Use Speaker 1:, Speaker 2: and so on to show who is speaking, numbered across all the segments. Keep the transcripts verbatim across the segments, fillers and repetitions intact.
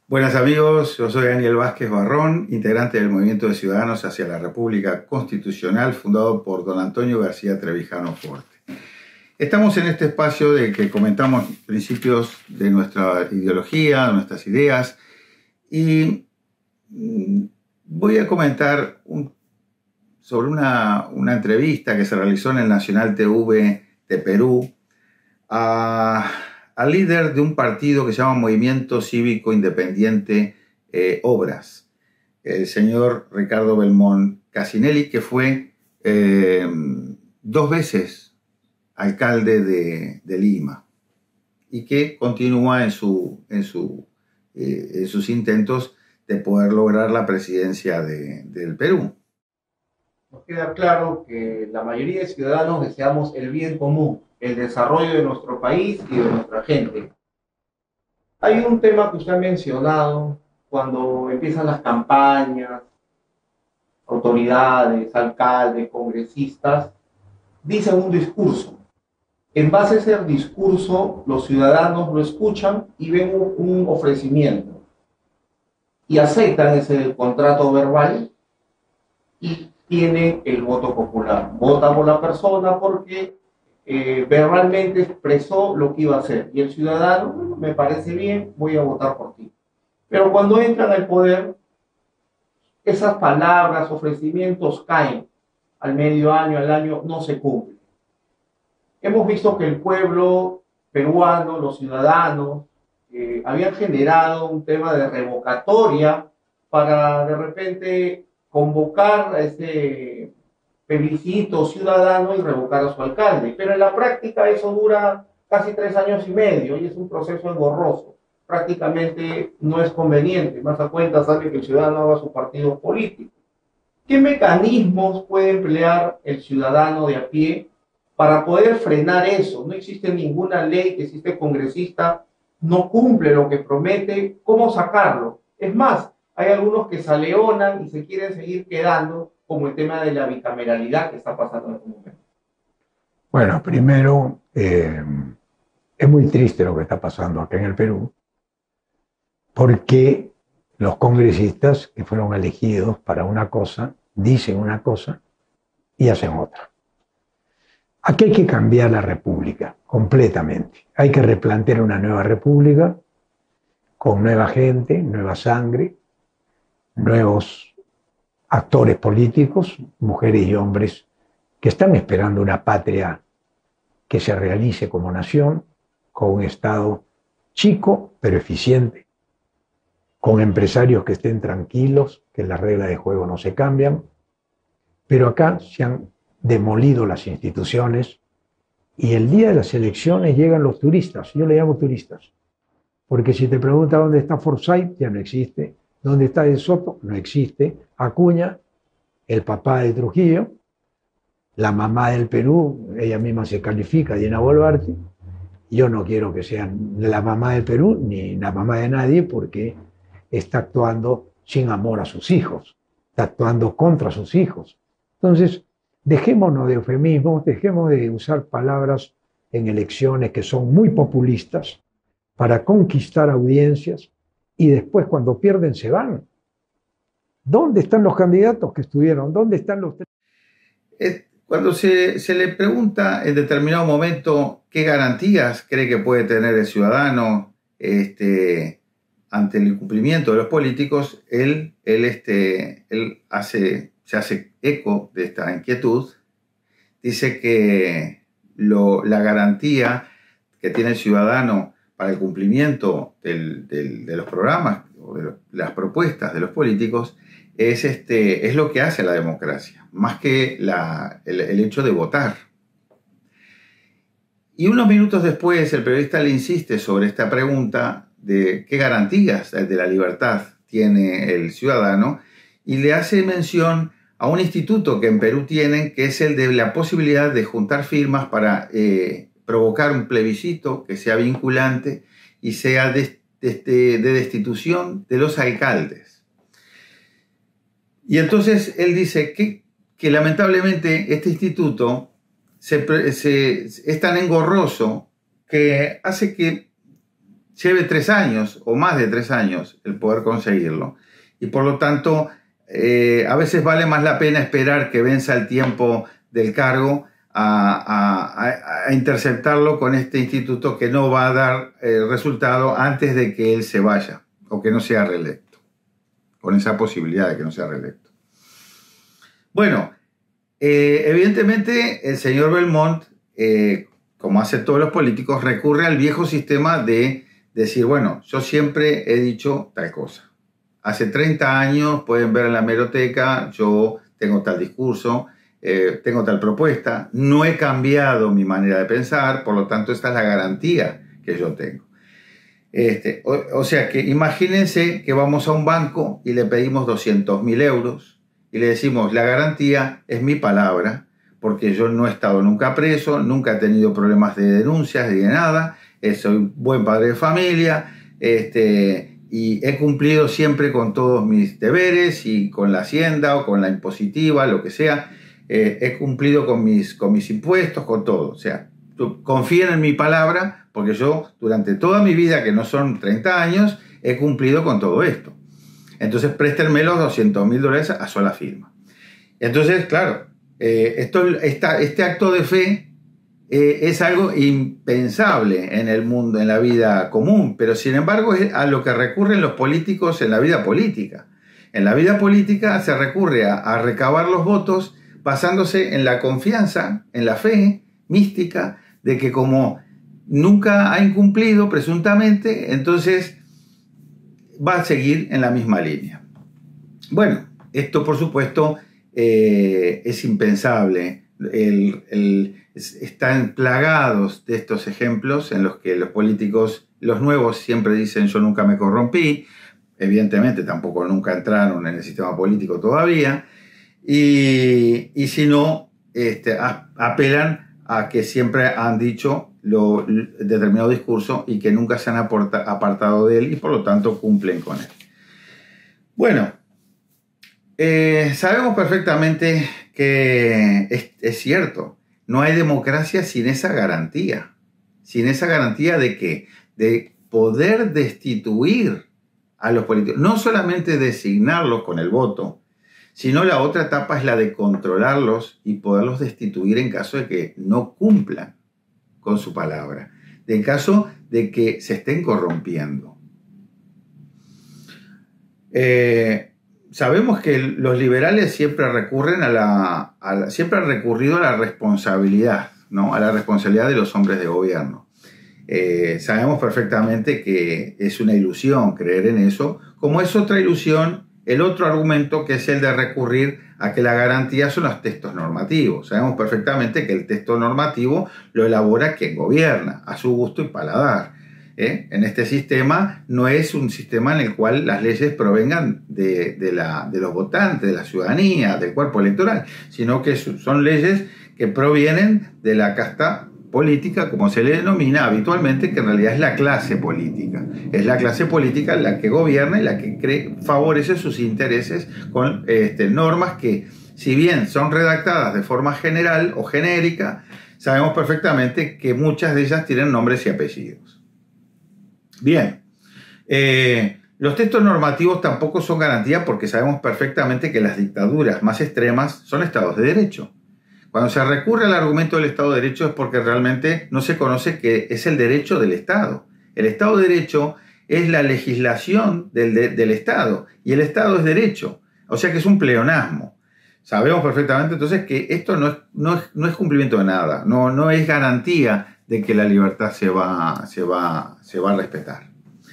Speaker 1: Buenas amigos, yo soy Daniel Vázquez Barrón, integrante del Movimiento de Ciudadanos hacia la República Constitucional, fundado por don Antonio García Trevijano Forte. Estamos en este espacio de que comentamos principios de nuestra ideología, de nuestras ideas, y voy a comentar un, sobre una, una entrevista que se realizó en el Nacional T V de Perú a... al líder de un partido que se llama Movimiento Cívico Independiente eh, Obras, el señor Ricardo Belmont Cassinelli, que fue eh, dos veces alcalde de, de Lima y que continúa en, su, en, su, eh, en sus intentos de poder lograr la presidencia de, del Perú.
Speaker 2: Nos queda claro que la mayoría de ciudadanos deseamos el bien común, el desarrollo de nuestro país y de nuestra gente. Hay un tema que usted ha mencionado cuando empiezan las campañas, autoridades, alcaldes, congresistas, dicen un discurso. En base a ese discurso, los ciudadanos lo escuchan y ven un, un ofrecimiento. Y aceptan ese contrato verbal y tienen el voto popular. Vota por la persona porque eh, verbalmente expresó lo que iba a hacer. Y el ciudadano, bueno, me parece bien, voy a votar por ti. Pero cuando entran al poder, esas palabras, ofrecimientos caen. Al medio año, al año, no se cumplen. Hemos visto que el pueblo peruano, los ciudadanos, eh, habían generado un tema de revocatoria para de repente convocar a ese plebiscito ciudadano y revocar a su alcalde. Pero en la práctica eso dura casi tres años y medio y es un proceso engorroso. Prácticamente no es conveniente. Más a cuenta sale que el ciudadano haga su partido político. ¿Qué mecanismos puede emplear el ciudadano de a pie para poder frenar eso? No existe ninguna ley que si este congresista no cumple lo que promete, ¿cómo sacarlo? Es más, hay algunos que se aleonan y se quieren seguir quedando, como el tema de la bicameralidad que está pasando en este momento.
Speaker 3: Bueno, primero, eh, es muy triste lo que está pasando acá en el Perú, porque los congresistas que fueron elegidos para una cosa, dicen una cosa y hacen otra. Aquí hay que cambiar la república completamente. Hay que replantear una nueva república con nueva gente, nueva sangre, nuevos actores políticos, mujeres y hombres que están esperando una patria que se realice como nación, con un Estado chico pero eficiente, con empresarios que estén tranquilos, que las reglas de juego no se cambian, pero acá se han demolido las instituciones y el día de las elecciones llegan los turistas, yo le llamo turistas, porque si te preguntas dónde está Forsyth, ya no existe. ¿Dónde está De Soto? No existe. Acuña, el papá de Trujillo, la mamá del Perú, ella misma se califica, Dina Boluarte. Yo no quiero que sea la mamá del Perú ni la mamá de nadie porque está actuando sin amor a sus hijos, está actuando contra sus hijos. Entonces, dejémonos de eufemismos, dejemos de usar palabras en elecciones que son muy populistas para conquistar audiencias, y después cuando pierden se van. ¿Dónde están los candidatos que estuvieron? ¿Dónde están los...
Speaker 1: Cuando se, se le pregunta en determinado momento qué garantías cree que puede tener el ciudadano este, ante el incumplimiento de los políticos, él, él, este, él hace, se hace eco de esta inquietud. Dice que lo, la garantía que tiene el ciudadano para el cumplimiento del, del, de los programas o de las propuestas de los políticos es, este, es lo que hace la democracia, más que la, el, el hecho de votar. Y unos minutos después el periodista le insiste sobre esta pregunta de qué garantías de la libertad tiene el ciudadano y le hace mención a un instituto que en Perú tienen, que es el de la posibilidad de juntar firmas para eh, provocar un plebiscito que sea vinculante y sea de, de, de destitución de los alcaldes. Y entonces él dice que, que lamentablemente este instituto se, se, es tan engorroso que hace que lleve tres años o más de tres años el poder conseguirlo. Y por lo tanto, eh, a veces vale más la pena esperar que venza el tiempo del cargo a, a, a interceptarlo con este instituto que no va a dar eh, resultado antes de que él se vaya o que no sea reelecto, con esa posibilidad de que no sea reelecto. Bueno, eh, evidentemente el señor Belmont, eh, como hacen todos los políticos, recurre al viejo sistema de decir, bueno, yo siempre he dicho tal cosa. Hace treinta años, pueden ver en la hemeroteca, yo tengo tal discurso, eh, tengo tal propuesta, no he cambiado mi manera de pensar, por lo tanto esta es la garantía que yo tengo. Este, o, o sea que imagínense que vamos a un banco y le pedimos doscientos mil euros y le decimos, la garantía es mi palabra, porque yo no he estado nunca preso, nunca he tenido problemas de denuncias ni de nada, eh, soy un buen padre de familia, este, y he cumplido siempre con todos mis deberes y con la hacienda o con la impositiva, lo que sea, eh, he cumplido con mis, con mis impuestos, con todo. O sea, confíen en mi palabra, porque yo durante toda mi vida, que no son treinta años, he cumplido con todo esto. Entonces préstenme los doscientos mil dólares a sola firma. Entonces, claro, eh, esto, esta, este acto de fe eh, es algo impensable en el mundo, en la vida común, pero sin embargo es a lo que recurren los políticos en la vida política. En la vida política se recurre a, a recabar los votos basándose en la confianza, en la fe mística, de que como nunca ha incumplido presuntamente, entonces va a seguir en la misma línea. Bueno, esto por supuesto eh, es impensable. El, el, están plagados de estos ejemplos en los que los políticos, los nuevos, siempre dicen yo nunca me corrompí. Evidentemente tampoco nunca entraron en el sistema político todavía. Y, y si no, este, a, apelan a que siempre han dicho lo, determinado discurso y que nunca se han aporta, apartado de él y por lo tanto cumplen con él. Bueno, eh, sabemos perfectamente que es, es cierto, no hay democracia sin esa garantía. Sin esa garantía de que de poder destituir a los políticos, no solamente designarlos con el voto, sino la otra etapa es la de controlarlos y poderlos destituir en caso de que no cumplan con su palabra, en caso de que se estén corrompiendo. Eh, sabemos que los liberales siempre recurren a la, a la, siempre han recurrido a la responsabilidad, ¿no? A la responsabilidad de los hombres de gobierno. Eh, sabemos perfectamente que es una ilusión creer en eso, como es otra ilusión el otro argumento, que es el de recurrir a que la garantía son los textos normativos. Sabemos perfectamente que el texto normativo lo elabora quien gobierna, a su gusto y paladar. ¿eh? En este sistema no es un sistema en el cual las leyes provengan de, de, la, de los votantes, de la ciudadanía, del cuerpo electoral, sino que son leyes que provienen de la casta política, como se le denomina habitualmente, que en realidad es la clase política. Es la clase política la que gobierna y la que cree, favorece sus intereses con este, normas que, si bien son redactadas de forma general o genérica, sabemos perfectamente que muchas de ellas tienen nombres y apellidos. Bien, eh, los textos normativos tampoco son garantía porque sabemos perfectamente que las dictaduras más extremas son estados de derecho. Cuando se recurre al argumento del Estado de Derecho es porque realmente no se conoce que es el derecho del Estado. El Estado de Derecho es la legislación del, de, del Estado y el Estado es derecho. O sea que es un pleonasmo. Sabemos perfectamente entonces que esto no es, no es, no es cumplimiento de nada, no, no es garantía de que la libertad se va, se va, se va a respetar.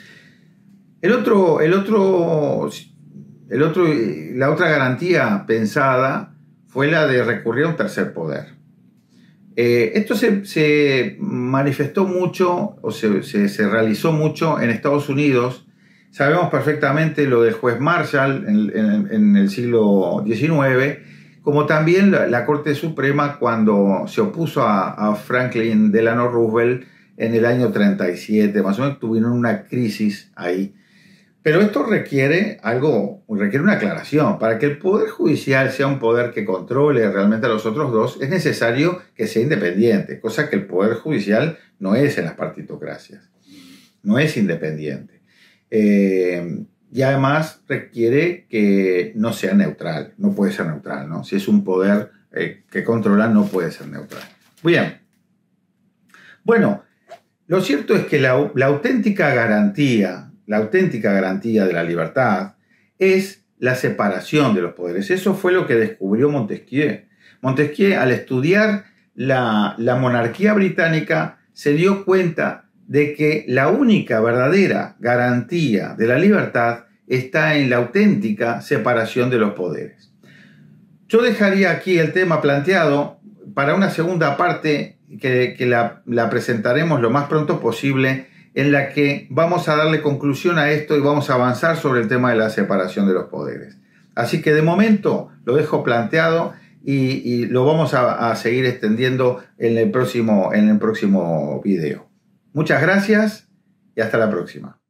Speaker 1: El otro, el otro, el otro, la otra garantía pensada fue la de recurrir a un tercer poder. Eh, esto se, se manifestó mucho, o se, se, se realizó mucho en Estados Unidos. Sabemos perfectamente lo del juez Marshall en, en, en el siglo diecinueve, como también la, la Corte Suprema cuando se opuso a, a Franklin Delano Roosevelt en el año treinta y siete, más o menos tuvieron una crisis ahí. Pero esto requiere algo, requiere una aclaración. Para que el Poder Judicial sea un poder que controle realmente a los otros dos, es necesario que sea independiente, cosa que el Poder Judicial no es en las partitocracias. no es independiente. Eh, y además requiere que no sea neutral, no puede ser neutral, ¿no? Si es un poder eh, que controla, no puede ser neutral. Bien. Bueno, lo cierto es que la, la auténtica garantía, la auténtica garantía de la libertad es la separación de los poderes. Eso fue lo que descubrió Montesquieu. Montesquieu, al estudiar la, la monarquía británica, se dio cuenta de que la única verdadera garantía de la libertad está en la auténtica separación de los poderes. Yo dejaría aquí el tema planteado para una segunda parte que, que la, la presentaremos lo más pronto posible, en la que vamos a darle conclusión a esto y vamos a avanzar sobre el tema de la separación de los poderes. Así que de momento lo dejo planteado y, y lo vamos a, a seguir extendiendo en el próximo, en el próximo video. Muchas gracias y hasta la próxima.